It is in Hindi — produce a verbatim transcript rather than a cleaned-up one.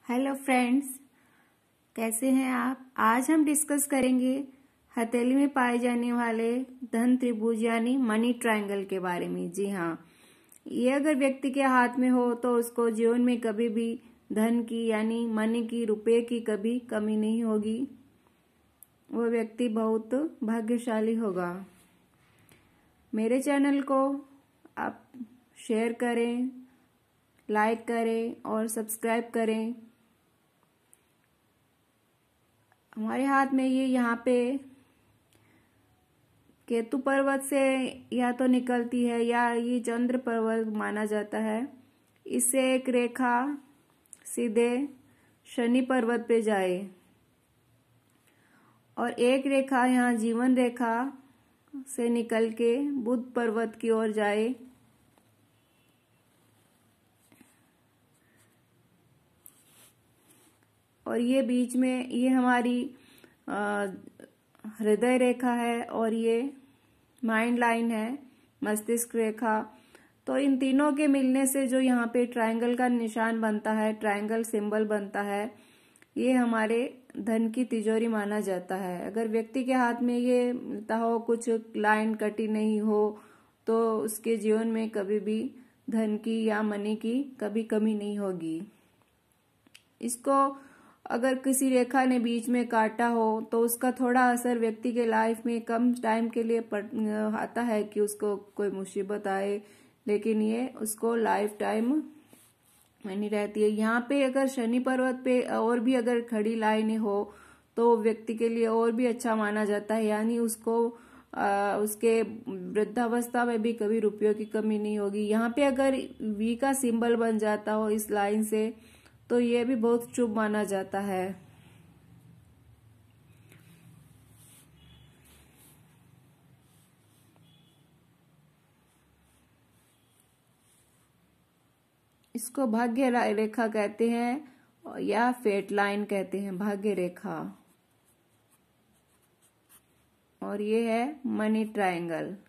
हेलो फ्रेंड्स, कैसे हैं आप। आज हम डिस्कस करेंगे हथेली में पाए जाने वाले धन त्रिभुज यानी मनी ट्रायंगल के बारे में। जी हाँ, ये अगर व्यक्ति के हाथ में हो तो उसको जीवन में कभी भी धन की यानी मनी की, रुपए की कभी कमी नहीं होगी। वो व्यक्ति बहुत भाग्यशाली होगा। मेरे चैनल को आप शेयर करें, लाइक करें और सब्सक्राइब करें। हमारे हाथ में ये यहाँ पे केतु पर्वत से या तो निकलती है या ये चंद्र पर्वत माना जाता है। इससे एक रेखा सीधे शनि पर्वत पे जाए और एक रेखा यहाँ जीवन रेखा से निकल के बुध पर्वत की ओर जाए। और ये बीच में ये हमारी हृदय रेखा है और ये माइंड लाइन है, मस्तिष्क रेखा। तो इन तीनों के मिलने से जो यहाँ पे ट्रायंगल का निशान बनता है, ट्रायंगल सिंबल बनता है, ये हमारे धन की तिजोरी माना जाता है। अगर व्यक्ति के हाथ में ये मिलता हो, कुछ लाइन कटी नहीं हो, तो उसके जीवन में कभी भी धन की या मनी की कभी कमी नहीं होगी। इसको अगर किसी रेखा ने बीच में काटा हो तो उसका थोड़ा असर व्यक्ति के लाइफ में कम टाइम के लिए आता है कि उसको कोई मुसीबत आए, लेकिन ये उसको लाइफ टाइम नहीं रहती है। यहाँ पे अगर शनि पर्वत पे और भी अगर खड़ी लाइनें हो तो व्यक्ति के लिए और भी अच्छा माना जाता है, यानी उसको आ, उसके वृद्धावस्था में भी कभी रुपयों की कमी नहीं होगी। यहाँ पे अगर वी का सिंबल बन जाता हो इस लाइन से तो ये भी बहुत शुभ माना जाता है। इसको भाग्य रेखा कहते हैं या फेट लाइन कहते हैं, भाग्य रेखा। और ये है मनी ट्रायंगल।